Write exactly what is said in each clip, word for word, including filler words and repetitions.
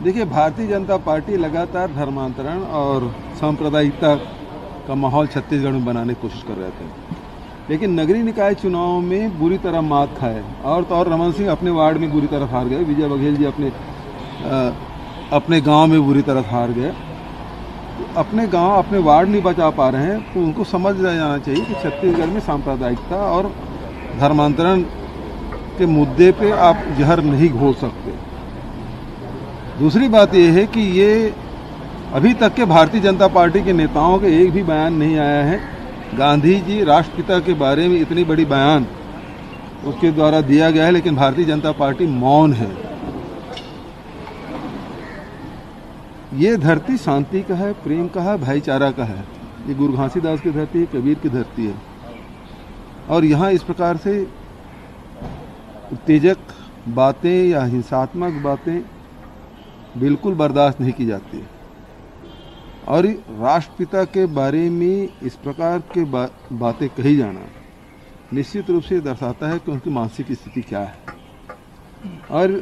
देखिए, भारतीय जनता पार्टी लगातार धर्मांतरण और सांप्रदायिकता का माहौल छत्तीसगढ़ में बनाने की कोशिश कर रहे थे, लेकिन नगरीय निकाय चुनाव में बुरी तरह मात खाए। और तो और रमन सिंह अपने वार्ड में बुरी तरह हार गए, विजय बघेल जी अपने आ, अपने गांव में बुरी तरह हार गए। तो अपने गांव अपने वार्ड नहीं बचा पा रहे हैं, तो उनको समझ जाना चाहिए कि छत्तीसगढ़ में सांप्रदायिकता और धर्मांतरण के मुद्दे पे आप जहर नहीं घोल सकते। दूसरी बात यह है कि ये अभी तक के भारतीय जनता पार्टी के नेताओं के एक भी बयान नहीं आया है। गांधी जी राष्ट्रपिता के बारे में इतनी बड़ी बयान उसके द्वारा दिया गया है, लेकिन भारतीय जनता पार्टी मौन है। ये धरती शांति का है, प्रेम का है, भाईचारा का है। ये गुरु घासीदास की धरती है, कबीर की धरती है, और यहाँ इस प्रकार से उत्तेजक बातें या हिंसात्मक बातें बिल्कुल बर्दाश्त नहीं की जाती। और राष्ट्रपिता के बारे में इस प्रकार के बा, बातें कही जाना निश्चित रूप से दर्शाता है कि उनकी मानसिक स्थिति क्या है। और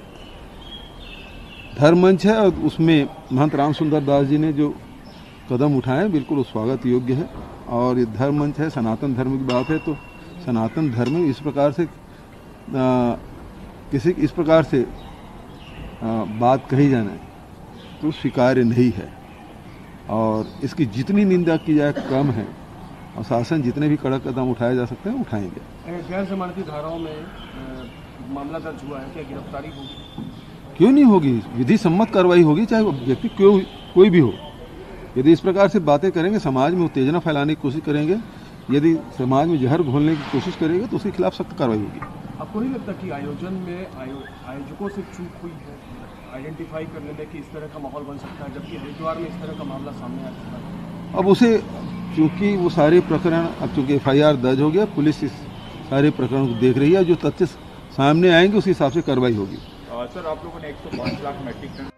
धर्म मंच है, और उसमें महंत राम सुंदर दास जी ने जो कदम उठाए बिल्कुल वो स्वागत योग्य है। और ये धर्म मंच है, सनातन धर्म की बात है, तो सनातन धर्म में इस प्रकार से आ, किसी इस प्रकार से आ, बात कही जाना तो स्वीकार्य नहीं है। और इसकी जितनी निंदा की जाए कम है, और शासन जितने भी कड़क कदम उठाए जा सकते हैं उठाएंगे। गैर जमानती धाराओं में आ, मामला दर्ज हुआ है, क्या गिरफ्तारी होगी? क्यों नहीं होगी? विधि सम्मत कार्रवाई होगी, चाहे वो व्यक्ति क्यों कोई भी हो। यदि इस प्रकार से बातें करेंगे, समाज में उत्तेजना फैलाने की कोशिश करेंगे, यदि समाज में जहर घोलने की कोशिश करेंगे, तो उसके खिलाफ सख्त कार्रवाई होगी। आपको नहीं लगता कि आयोजन में आयो, आयोजकों से चूक हुई है आइडेंटिफाई करने में कि इस तरह का माहौल बन सकता है, जबकि हरिद्वार में इस तरह का मामला सामने आ सकता है? अब उसे, चूंकि वो सारे प्रकरण, अब चूंकि एफ आई आर दर्ज हो गया, पुलिस इस सारे प्रकरण को देख रही है, जो तथ्य सामने आएंगे उस हिसाब से कार्रवाई होगी। सर, आप लोगों ने एक सौ पाँच लाख मैट्रिक टन